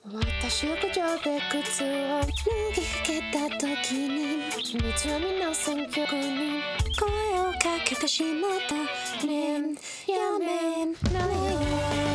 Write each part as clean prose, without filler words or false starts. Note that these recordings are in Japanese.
私浴場で靴を脱ぎかけた時に君は皆選曲に声をかけてしまったねえやめないよ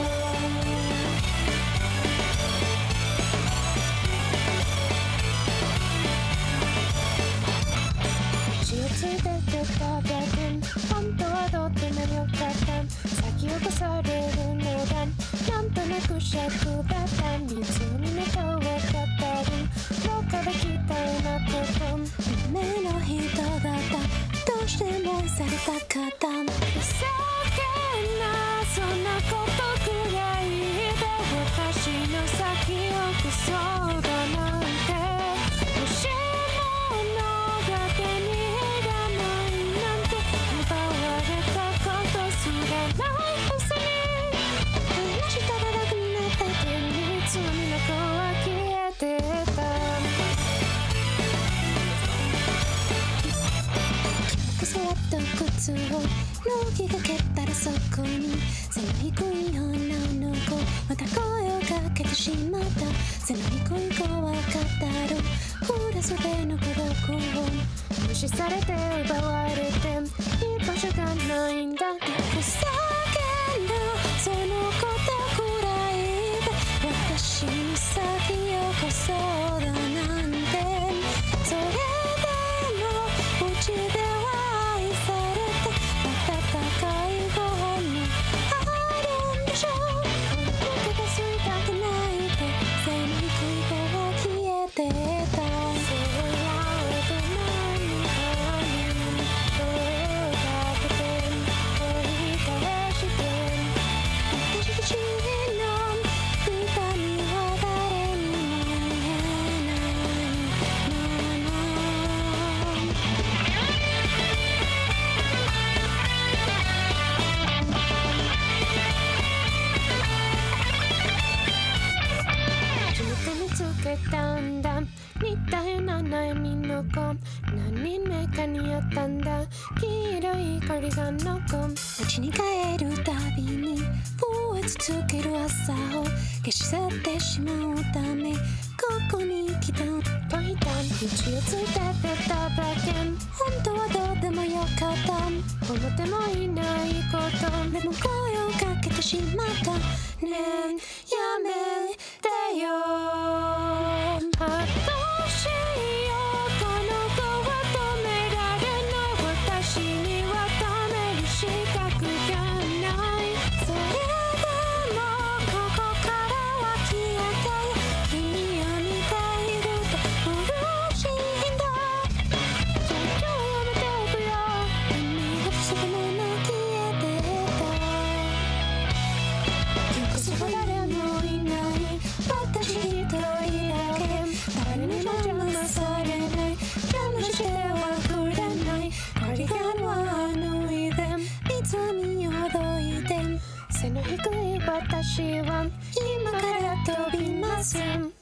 血をついて出ただけ本当はとってもよかった先を越されるのがなんとなく尺だった水に目とを語るどっかで期待なこと夢の人だったどうしてもされたかったふざけんなそんなことくらいで私の先を消そうだなんて欲しいものが手に入らないなんて奪われたことすらないはずに話したら楽になった手に罪の子は消えてた座った靴を脱ぎかけたらそこに背の低い女の子また声をかけてしまった背の低い子は語るフラスでの孤独を無視されて奪われて居場所がないんだってふざけんなそのことくらいで私に先を越そうだなんてそれでもうちでは愛されて温かいご飯もあるんでしょお腹が空いたくないと背の低い子は消えてたそうやって何かに声をかけて追い返して私たちの痛みは誰にも言えないの初めて見つけたんだ似たような悩みの子何人目かに会ったんだ黄色い光がの子街に帰るたびに燃え続ける朝を消し去ってしまうためここに来たといた道をついて出ただけ本当はどうでもよかった思ってもいないことでも声をかけてしまったねえやめてよ私よこの子は止められない私には止める資格がないそれでもここからは消えたよ君を見ていると苦しいんだじゃあ今日はやめておくよ君がそのまま消えてたよくそば誰もいない私一人だけ誰にも邪魔されない邪魔してはくれないカーディガンは脱いで湖をどいて背の低い私は今から飛びます